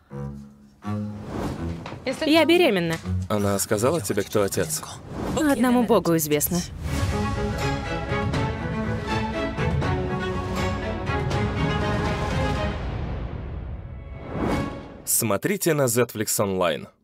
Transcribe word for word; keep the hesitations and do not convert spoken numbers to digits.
Я беременна. Она сказала тебе, кто отец? Одному Богу известно. Смотрите на Зетфликс онлайн.